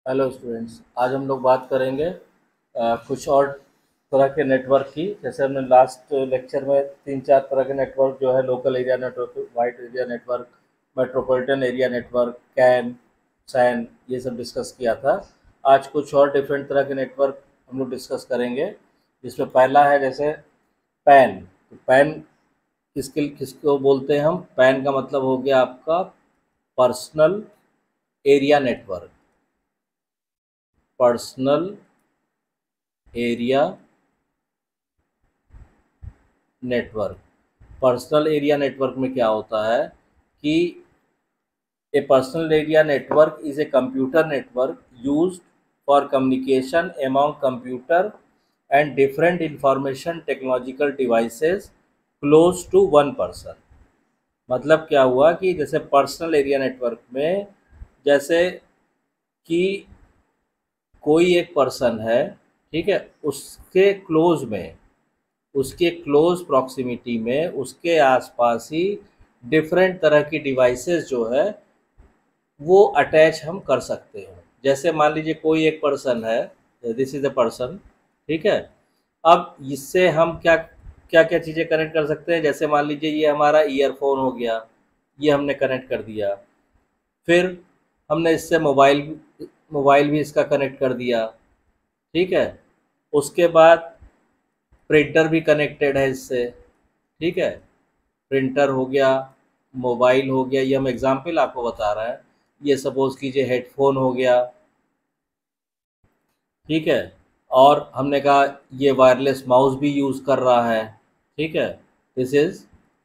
Hello students, आज हम लोग बात करेंगे कुछ और तरह के नेटवर्क की। जैसे हमने लास्ट लेक्चर में 3-4 तरह के नेटवर्क जो है, local area network, wide area network, metropolitan area network, CAN, SAN, ये सब डिस्कस किया था। आज कुछ और डिफरेंट तरह के नेटवर्क हम लोग डिस्कस करेंगे, जिसमें पहला है जैसे पैन। तो पैन किसको बोलते हैं हम? पैन का मतलब हो गया आपका personal area network. Personal area network. Personal area network में क्या होता है कि a personal area network is a computer network used for communication among computer and different information technological devices close to one person. मतलब क्या हुआ कि जैसे पर्सनल एरिया नेटवर्क में, जैसे कि कोई एक पर्सन है, ठीक है, उसके क्लोज प्रॉक्सिमिटी में, उसके आसपास ही डिफरेंट तरह की डिवाइसेस जो है वो अटैच हम कर सकते हैं। जैसे मान लीजिए कोई एक पर्सन है, दिस इज अ पर्सन, ठीक है। अब इससे हम क्या क्या क्या चीज़ें कनेक्ट कर सकते हैं? जैसे मान लीजिए ये हमारा ईयरफोन हो गया, ये हमने कनेक्ट कर दिया। फिर हमने इससे मोबाइल मोबाइल भी इसका कनेक्ट कर दिया, ठीक है। उसके बाद प्रिंटर भी कनेक्टेड है इससे, ठीक है। प्रिंटर हो गया, मोबाइल हो गया, ये हम एग्जाम्पल आपको बता रहे हैं। ये सपोज कीजिए हेडफोन हो गया, ठीक है। और हमने कहा ये वायरलेस माउस भी यूज़ कर रहा है, ठीक है। दिस इज़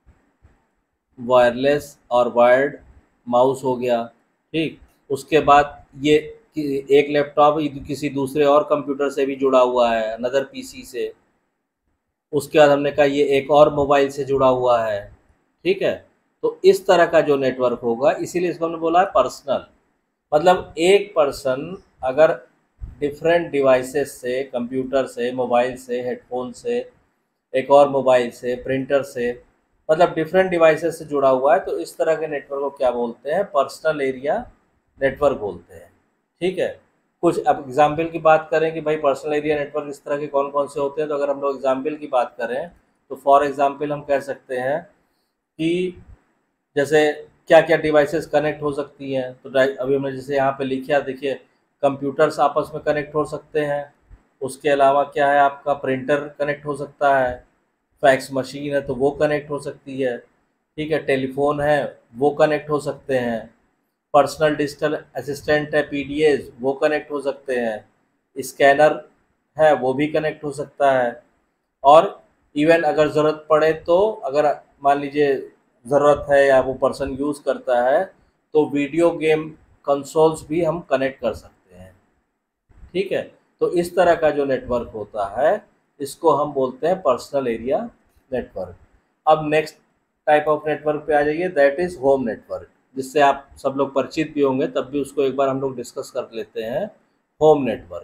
वायरलेस और वायर्ड माउस हो गया, ठीक। उसके बाद ये एक लैपटॉप किसी दूसरे और कंप्यूटर से भी जुड़ा हुआ है, अनदर पीसी से। उसके बाद हमने कहा ये एक और मोबाइल से जुड़ा हुआ है, ठीक है। तो इस तरह का जो नेटवर्क होगा, इसीलिए इसको हमने बोला है पर्सनल। मतलब एक पर्सन अगर डिफरेंट डिवाइसेस से, कंप्यूटर से, मोबाइल से, हेडफोन से, एक और मोबाइल से, प्रिंटर से, मतलब डिफरेंट डिवाइसेस से जुड़ा हुआ है, तो इस तरह के नेटवर्क को क्या बोलते हैं? पर्सनल एरिया नेटवर्क बोलते हैं, ठीक है। कुछ अब एग्जाम्पल की बात करें कि भाई पर्सनल एरिया नेटवर्क इस तरह के कौन कौन से होते हैं, तो अगर हम लोग एग्जाम्पल की बात करें तो फॉर एग्जाम्पल हम कह सकते हैं कि जैसे क्या क्या डिवाइसेस कनेक्ट हो सकती हैं। तो अभी हमने जैसे यहाँ पे लिखा, देखिए, कंप्यूटर्स आपस में कनेक्ट हो सकते हैं। उसके अलावा क्या है, आपका प्रिंटर कनेक्ट हो सकता है, फैक्स मशीन है तो वो कनेक्ट हो सकती है, ठीक है। टेलीफोन है, वो कनेक्ट हो सकते हैं। पर्सनल डिजिटल असिस्टेंट है, पीडीएस, वो कनेक्ट हो सकते हैं। स्कैनर है, वो भी कनेक्ट हो सकता है। और इवन अगर ज़रूरत पड़े तो, अगर मान लीजिए ज़रूरत है या वो पर्सन यूज़ करता है, तो वीडियो गेम कंसोल्स भी हम कनेक्ट कर सकते हैं, ठीक है। तो इस तरह का जो नेटवर्क होता है, इसको हम बोलते हैं पर्सनल एरिया नेटवर्क। अब नेक्स्ट टाइप ऑफ नेटवर्क पे आ जाइए, दैट इज़ होम नेटवर्क, जिससे आप सब लोग परिचित भी होंगे, तब भी उसको एक बार हम लोग डिस्कस कर लेते हैं। होम नेटवर्क,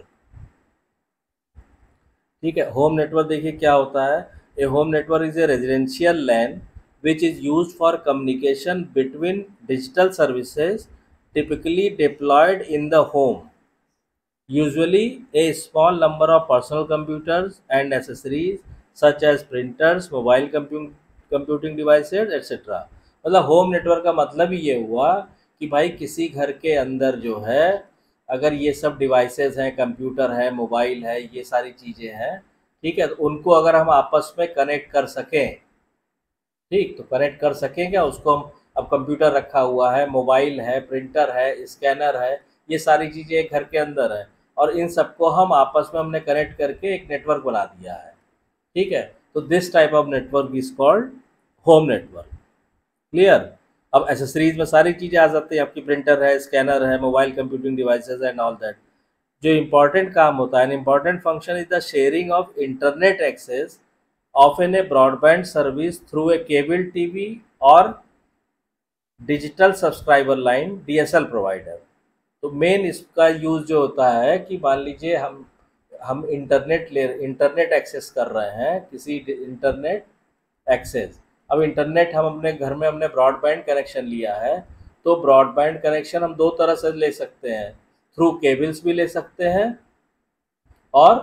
ठीक है। होम नेटवर्क देखिए क्या होता है। A home network is a residential LAN which is use for communication between digital services typically deployed in the home. Usually, a small number of personal computers and accessories such as printers, mobile computing devices, etc. मतलब home network का मतलब ही ये हुआ कि भाई किसी घर के अंदर जो है, अगर ये सब डिवाइसेस हैं, कंप्यूटर है, मोबाइल है, ये सारी चीज़ें हैं, ठीक है, तो उनको अगर हम आपस में कनेक्ट कर सकें, ठीक, तो कनेक्ट कर सकें क्या उसको हम? अब कंप्यूटर रखा हुआ है, मोबाइल है, प्रिंटर है, स्कैनर है, ये सारी चीज़ें एक घर के अंदर है, और इन सबको हम आपस में हमने कनेक्ट करके एक नेटवर्क बना दिया है, ठीक है। तो this type of network is called home network. Clear? अब एसेसरीज में सारी चीज़ें आ जाती हैं, आपकी प्रिंटर है, स्कैनर है, mobile computing devices and all that. जो इम्पॉर्टेंट काम होता है, an important function is the sharing of internet access often a broadband service through a cable TV or digital subscriber line, DSL provider. तो main इसका use जो होता है कि मान लीजिए हम इंटरनेट एक्सेस कर रहे हैं, किसी इंटरनेट एक्सेस। अब इंटरनेट हम अपने घर में हमने ब्रॉडबैंड कनेक्शन लिया है, तो ब्रॉडबैंड कनेक्शन हम दो तरह से ले सकते हैं, थ्रू केबल्स भी ले सकते हैं और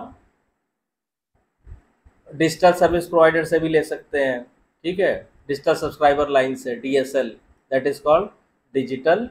डिजिटल सर्विस प्रोवाइडर से भी ले सकते हैं। ठीक है, डिजिटल सब्सक्राइबर लाइन से, DSL, that is called digital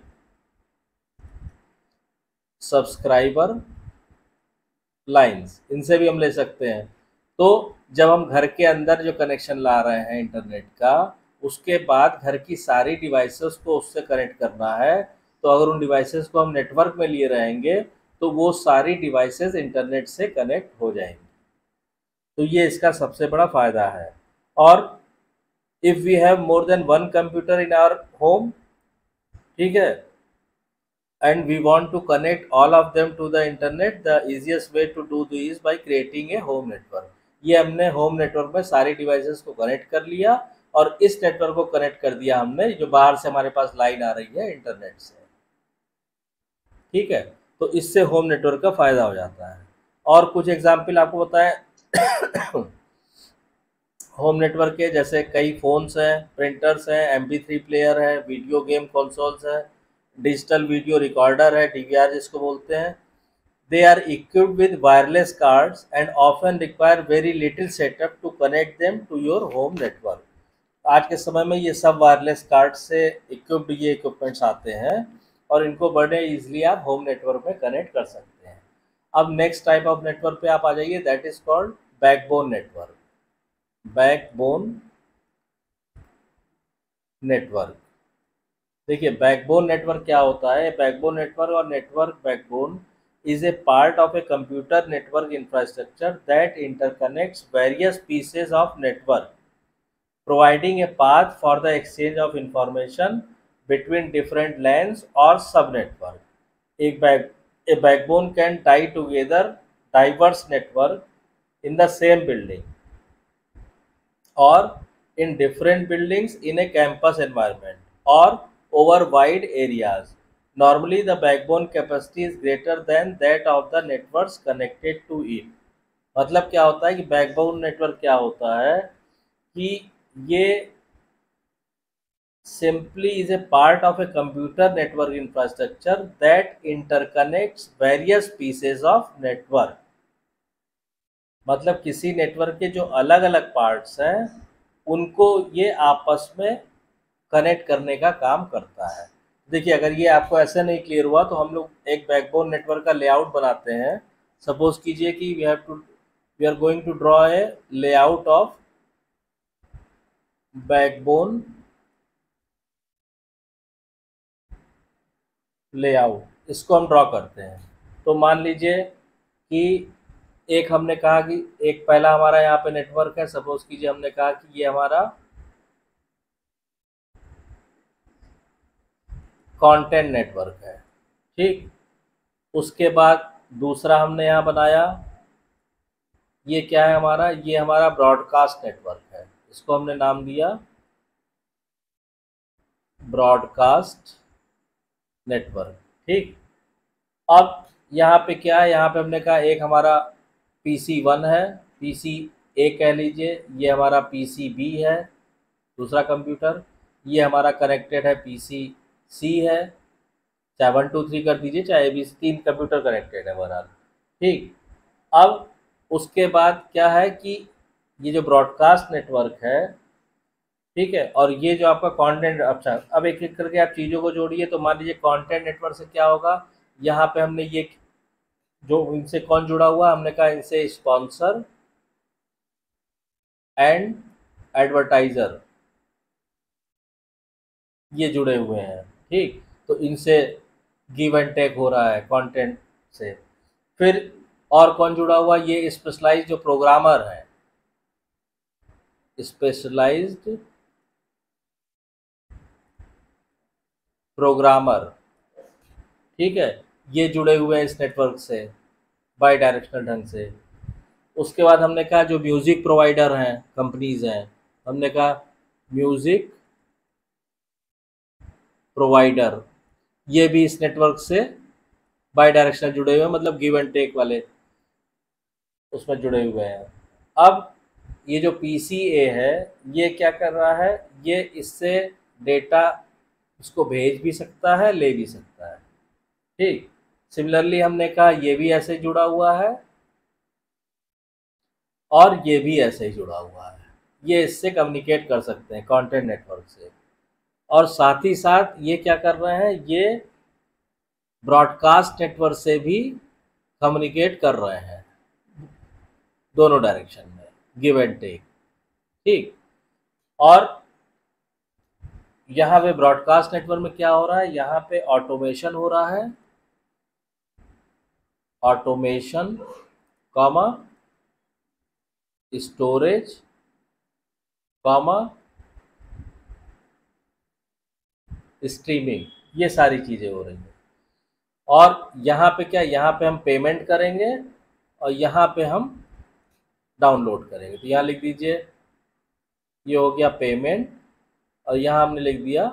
subscriber lines, इनसे भी हम ले सकते हैं। तो जब हम घर के अंदर जो कनेक्शन ला रहे हैं इंटरनेट का, उसके बाद घर की सारी डिवाइसेस को उससे कनेक्ट करना है, तो अगर उन डिवाइसेस को हम नेटवर्क में लिए रहेंगे तो वो सारी डिवाइसेस इंटरनेट से कनेक्ट हो जाएंगी। तो ये इसका सबसे बड़ा फ़ायदा है। और if we have more than one computer in our home, ठीक है, and we want to connect all of them to the internet, the easiest way to do this is by creating a home network। ये हमने home network में सारे devices को connect कर लिया और इस नेटवर्क को कनेक्ट कर दिया हमने जो बाहर से हमारे पास लाइन आ रही है इंटरनेट से। ठीक है, तो इससे होम नेटवर्क का फ़ायदा हो जाता है। और कुछ एग्जाम्पल आपको बताएं होम नेटवर्क के, जैसे कई फ़ोन्स हैं, प्रिंटर्स हैं, MP3 प्लेयर है, वीडियो गेम कंसोल्स है, डिजिटल वीडियो रिकॉर्डर है, DVR जिसको बोलते हैं। They are equipped with wireless cards and often require very little setup to connect them to your home network. आज के समय में ये सब वायरलेस कार्ड से इक्विप्ड ये इक्विपमेंट्स आते हैं और इनको बड़े ईजिली आप होम नेटवर्क में कनेक्ट कर सकते हैं। अब नेक्स्ट टाइप ऑफ नेटवर्क पे आप आ जाइए, that is called backbone network. Backbone network, देखिए बैकबोन नेटवर्क क्या होता है। बैकबोन नेटवर्क और network backbone is a part of a computer network infrastructure that interconnects various pieces of network, providing a path for the exchange of information between different LANs और sub network. A backbone can tie together diverse network in the same building or in different buildings in a campus environment or over wide areas. Normally the backbone capacity is greater than that of the networks connected to it। मतलब क्या होता है कि backbone network क्या होता है कि ये simply is a part of a computer network infrastructure that interconnects various pieces of network। मतलब किसी नेटवर्क के जो अलग अलग पार्ट्स हैं उनको ये आपस में कनेक्ट करने का काम करता है। देखिए अगर ये आपको ऐसे नहीं क्लियर हुआ तो हम लोग एक बैकबोन नेटवर्क का लेआउट बनाते हैं। सपोज कीजिए कि we are going to draw a layout of backbone layout, इसको हम ड्रॉ करते हैं। तो मान लीजिए कि एक हमने कहा कि एक पहला हमारा यहाँ पे नेटवर्क है, सपोज कीजिए हमने कहा कि ये हमारा कंटेंट नेटवर्क है। ठीक, उसके बाद दूसरा हमने यहाँ बनाया, ये क्या है हमारा, ये हमारा ब्रॉडकास्ट नेटवर्क है। इसको हमने नाम दिया ब्रॉडकास्ट नेटवर्क। ठीक, अब यहाँ पे क्या है, यहाँ पे हमने कहा एक हमारा PC1 है, PC1 कह लीजिए, ये हमारा PC2 है दूसरा कंप्यूटर, ये हमारा कनेक्टेड है PC3 है, चाहे 1 2 3 कर दीजिए, चाहे ABC, 3 कंप्यूटर कनेक्टेड है बहरहाल। ठीक, अब उसके बाद क्या है कि ये जो ब्रॉडकास्ट नेटवर्क है, ठीक है, और ये जो आपका कंटेंट, अच्छा अब एक एक करके आप चीज़ों को जोड़िए। तो मान लीजिए कंटेंट नेटवर्क से क्या होगा, यहाँ पे हमने ये जो इनसे कौन जुड़ा हुआ, हमने कहा इनसे स्पॉन्सर एंड एडवर्टाइजर ये जुड़े हुए हैं। ठीक, तो इनसे गिव एंड टेक हो रहा है कंटेंट से। फिर और कौन जुड़ा हुआ, ये स्पेशलाइज्ड जो प्रोग्रामर हैं, स्पेशलाइज्ड प्रोग्रामर, ठीक है, ये जुड़े हुए हैं इस नेटवर्क से बाई डायरेक्शनल ढंग से। उसके बाद हमने कहा जो म्यूज़िक प्रोवाइडर हैं, कंपनीज़ हैं, हमने कहा म्यूज़िक प्रोवाइडर, ये भी इस नेटवर्क से बाई डायरेक्शनल जुड़े हुए हैं, मतलब गिव एंड टेक वाले उसमें जुड़े हुए हैं। अब ये जो PCA है ये क्या कर रहा है, ये इससे डेटा उसको भेज भी सकता है, ले भी सकता है। ठीक, सिमिलरली हमने कहा ये भी ऐसे जुड़ा हुआ है और ये भी ऐसे ही जुड़ा हुआ है, ये इससे कम्युनिकेट कर सकते हैं कंटेंट नेटवर्क से। और साथ ही साथ ये क्या कर रहे हैं, ये ब्रॉडकास्ट नेटवर्क से भी कम्युनिकेट कर रहे हैं, दोनों डायरेक्शन में, गिव एंड टेक। ठीक, और यहाँ पे ब्रॉडकास्ट नेटवर्क में क्या हो रहा है, यहाँ पे ऑटोमेशन हो रहा है, automation comma storage comma streaming, ये सारी चीज़ें हो रही हैं। और यहाँ पे क्या, यहाँ पे हम पेमेंट करेंगे और यहाँ पे हम डाउनलोड करेंगे। तो यहाँ लिख दीजिए, ये हो गया पेमेंट और यहाँ हमने लिख दिया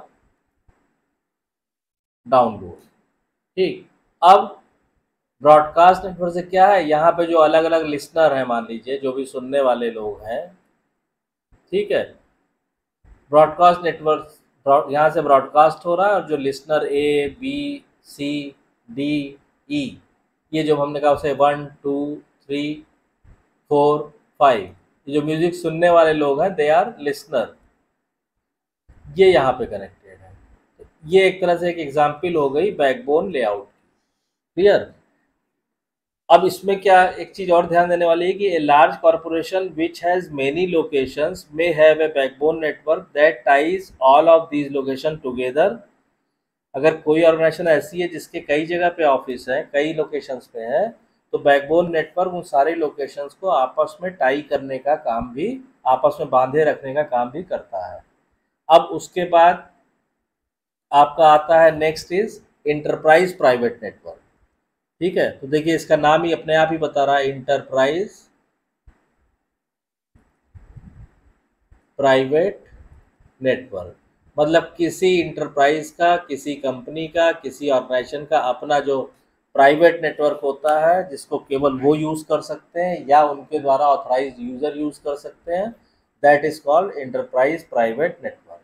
डाउनलोड। ठीक, अब ब्रॉडकास्ट नेटवर्क से क्या है, यहाँ पे जो अलग अलग लिसनर हैं, मान लीजिए जो भी सुनने वाले लोग हैं, ठीक है, ब्रॉडकास्ट नेटवर्क यहाँ से ब्रॉडकास्ट हो रहा है और जो listener A B C D E, ये जो हमने कहा उसे 1 2 3 4 5, ये जो म्यूजिक सुनने वाले लोग हैं, दे आर लिसनर, ये यहाँ पे कनेक्टेड है। तो ये एक तरह से एक एग्जाम्पल हो गई बैकबोन लेआउट। क्लियर। अब इसमें क्या एक चीज़ और ध्यान देने वाली है कि a large corporation which has many locations may have a backbone network that ties all of these location together. अगर कोई ऑर्गेनाइजेशन ऐसी है जिसके कई जगह पे ऑफिस है, कई लोकेशंस पे है, तो बैकबोन नेटवर्क उन सारे लोकेशंस को आपस में टाई करने का काम भी, आपस में बांधे रखने का काम भी करता है। अब उसके बाद आपका आता है next is enterprise private network. ठीक है, तो देखिए इसका नाम ही अपने आप ही बता रहा है, इंटरप्राइज प्राइवेट नेटवर्क। मतलब किसी इंटरप्राइज का, किसी कंपनी का, किसी ऑर्गेनाइजेशन का अपना जो प्राइवेट नेटवर्क होता है जिसको केवल वो यूज़ कर सकते हैं या उनके द्वारा ऑथराइज्ड यूज़र यूज़ कर सकते हैं, that is called enterprise private network.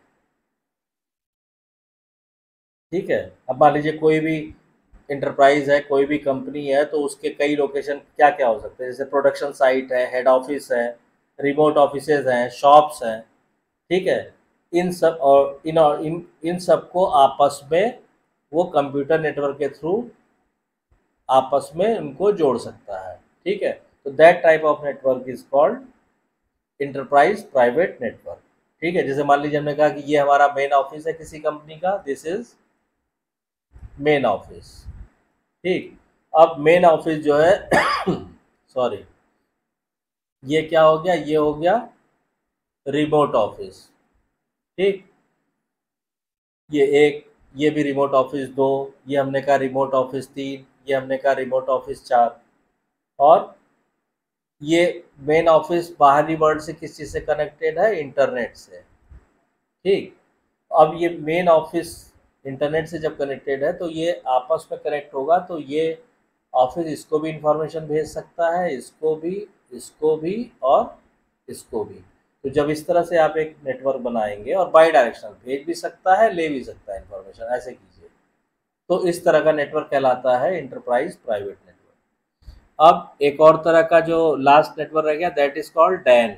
ठीक है, अब मान लीजिए कोई भी इंटरप्राइज है, कोई भी कंपनी है, तो उसके कई लोकेशन क्या क्या हो सकते हैं, जैसे प्रोडक्शन साइट है, हेड ऑफिस है, रिमोट ऑफिसेज हैं, शॉप्स हैं। ठीक है, इन सब और इन सब को आपस में वो कंप्यूटर नेटवर्क के थ्रू आपस में उनको जोड़ सकता है। ठीक है, तो that type of network is called enterprise private network. ठीक है, जैसे मान लीजिए हमने कहा कि ये हमारा मेन ऑफिस है किसी कंपनी का, दिस इज मेन ऑफिस। ठीक, अब मेन ऑफिस जो है सॉरी, ये क्या हो गया, ये हो गया रिमोट ऑफिस। ठीक, ये एक, ये भी रिमोट ऑफिस 2, ये हमने कहा रिमोट ऑफिस 3, ये हमने कहा रिमोट ऑफिस 4, और ये मेन ऑफिस बाहरी वर्ल्ड से किस चीज़ से कनेक्टेड है, इंटरनेट से। ठीक, अब ये मेन ऑफिस इंटरनेट से जब कनेक्टेड है तो ये आपस में कनेक्ट होगा, तो ये ऑफिस इसको भी इंफॉर्मेशन भेज सकता है, इसको भी, इसको भी और इसको भी। तो जब इस तरह से आप एक नेटवर्क बनाएंगे, और बाई डायरेक्शनल भेज भी सकता है, ले भी सकता है इंफॉर्मेशन, ऐसे कीजिए, तो इस तरह का नेटवर्क कहलाता है इंटरप्राइज प्राइवेट नेटवर्क। अब एक और तरह का जो लास्ट नेटवर्क रह गया, that is called DAN,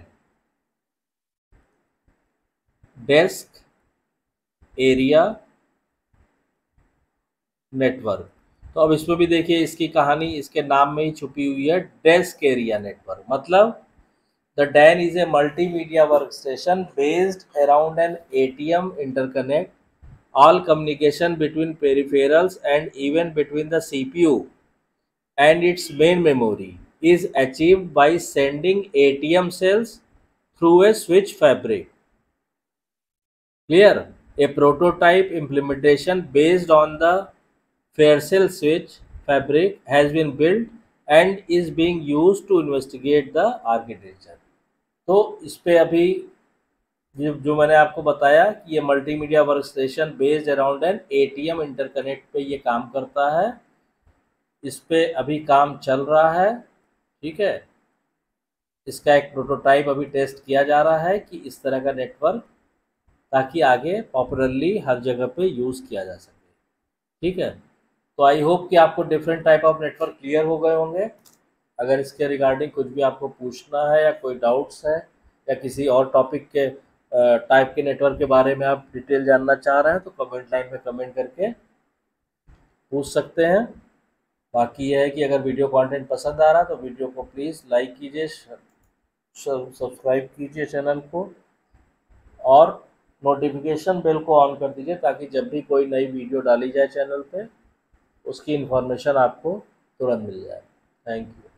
desk area network. तो अब इसमें भी देखिए इसकी कहानी इसके नाम में ही छुपी हुई है, डेस्क एरिया नेटवर्क। मतलब the DAN is a multimedia work station based around an ATM interconnect all communication between peripherals and even between the CPU and its main memory is achieved by sending ATM cells through a switch fabric. Clear? A prototype implementation based on the Faircell switch fabric has been built and is being used to investigate the architecture. तो इस पे अभी जो मैंने आपको बताया कि ये multimedia work station based around an ATM interconnect पे ये काम करता है, इस पे अभी काम चल रहा है। ठीक है, इसका एक प्रोटोटाइप अभी टेस्ट किया जा रहा है कि इस तरह का नेटवर्क, ताकि आगे पॉपुलरली हर जगह पे यूज़ किया जा सके। ठीक है, तो आई होप कि आपको different type of network clear हो गए होंगे। अगर इसके रिगार्डिंग कुछ भी आपको पूछना है या कोई डाउट्स है या किसी और टॉपिक के टाइप के नेटवर्क के बारे में आप डिटेल जानना चाह रहे हैं तो कमेंट लाइन में कमेंट करके पूछ सकते हैं। बाकी यह है कि अगर वीडियो कंटेंट पसंद आ रहा है तो वीडियो को प्लीज़ लाइक कीजिए, सब्सक्राइब कीजिए चैनल को और नोटिफिकेशन बेल को ऑन कर दीजिए ताकि जब भी कोई नई वीडियो डाली जाए चैनल पे उसकी इन्फॉर्मेशन आपको तुरंत मिल जाए। Thank you.